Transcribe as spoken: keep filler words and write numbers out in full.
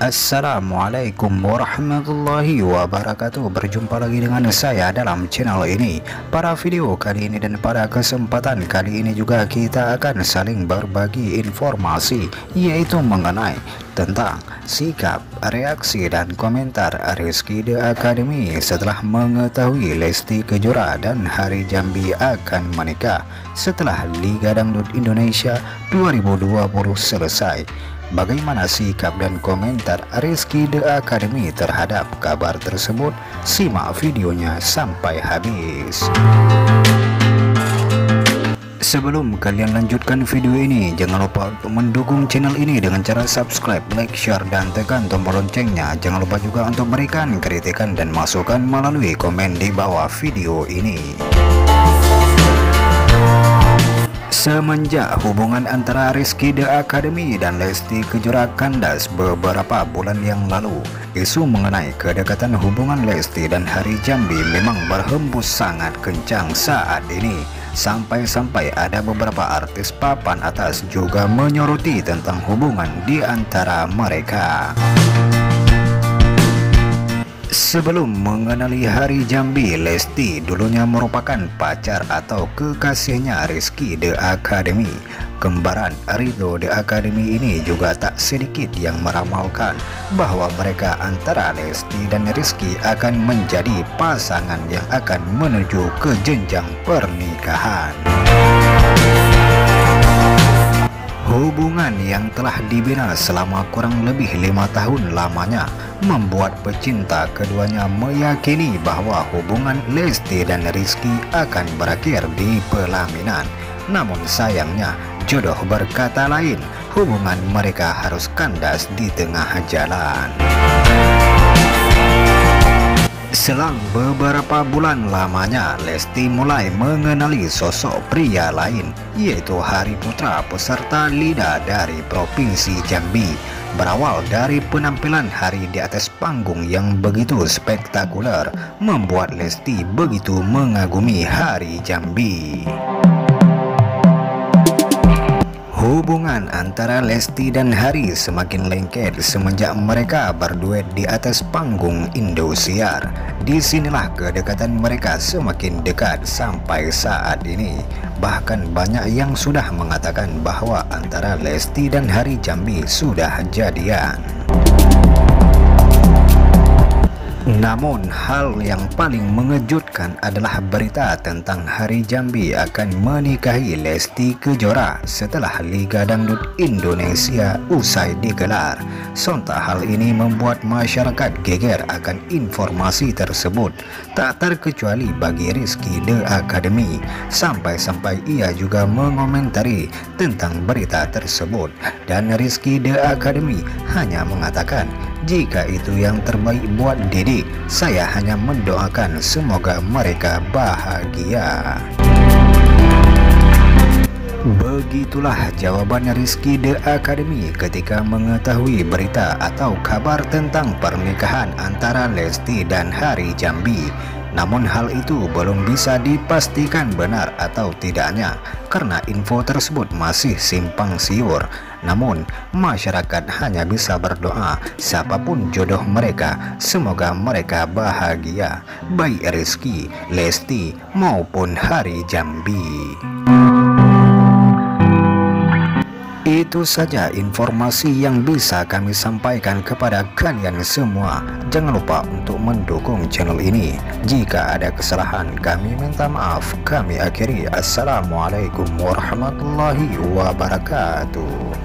Assalamualaikum warahmatullahi wabarakatuh. Berjumpa lagi dengan saya dalam channel ini. Pada video kali ini dan pada kesempatan kali ini juga kita akan saling berbagi informasi, yaitu mengenai tentang sikap, reaksi dan komentar Rizky The Academy setelah mengetahui Lesti Kejora dan Hari Jambi akan menikah setelah Liga Dangdut Indonesia dua ribu dua puluh selesai. Bagaimana sikap dan komentar Rizky The Academy terhadap kabar tersebut? Simak videonya sampai habis. Sebelum kalian lanjutkan video ini, jangan lupa untuk mendukung channel ini dengan cara subscribe, like, share, dan tekan tombol loncengnya. Jangan lupa juga untuk berikan kritikan dan masukan melalui komen di bawah video ini. Semenjak hubungan antara Rizky The Academy dan Lesti Kejora kandas beberapa bulan yang lalu, isu mengenai kedekatan hubungan Lesti dan Hari Jambi memang berhembus sangat kencang saat ini. Sampai-sampai ada beberapa artis papan atas juga menyoroti tentang hubungan di antara mereka. Sebelum mengenali Hari Jambi, Lesti dulunya merupakan pacar atau kekasihnya Rizky The Academy. Kembaran Ridho The Academy ini juga tak sedikit yang meramalkan bahwa mereka antara Lesti dan Rizky akan menjadi pasangan yang akan menuju ke jenjang pernikahan. Hubungan yang telah dibina selama kurang lebih lima tahun lamanya membuat pecinta keduanya meyakini bahwa hubungan Lesti dan Rizky akan berakhir di pelaminan. Namun sayangnya jodoh berkata lain, hubungan mereka harus kandas di tengah jalan. Selang beberapa bulan lamanya, Lesti mulai mengenali sosok pria lain, yaitu Hari Putra, peserta Lida dari Provinsi Jambi. Berawal dari penampilan Hari di atas panggung yang begitu spektakuler, membuat Lesti begitu mengagumi Hari Jambi. Hubungan antara Lesti dan Hari semakin lengket semenjak mereka berduet di atas panggung Indosiar. Disinilah kedekatan mereka semakin dekat sampai saat ini. Bahkan banyak yang sudah mengatakan bahwa antara Lesti dan Hari Jambi sudah jadian. Namun hal yang paling mengejutkan adalah berita tentang Hari Jambi akan menikahi Lesti Kejora setelah Liga Dangdut Indonesia usai digelar. Sontak hal ini membuat masyarakat geger akan informasi tersebut, tak terkecuali bagi Rizky The Academy. Sampai-sampai ia juga mengomentari tentang berita tersebut, dan Rizky The Academy hanya mengatakan, "Jika itu yang terbaik buat Didi, saya hanya mendoakan semoga mereka bahagia." Begitulah jawaban Rizky The Academy ketika mengetahui berita atau kabar tentang pernikahan antara Lesti dan Hari Jambi. Namun hal itu belum bisa dipastikan benar atau tidaknya karena info tersebut masih simpang siur. Namun masyarakat hanya bisa berdoa siapapun jodoh mereka, semoga mereka bahagia, baik Rizky, Lesti maupun Hari Jambi. Itu saja informasi yang bisa kami sampaikan kepada kalian semua. Jangan lupa untuk mendukung channel ini. Jika ada kesalahan, kami minta maaf. Kami akhiri. Assalamualaikum warahmatullahi wabarakatuh.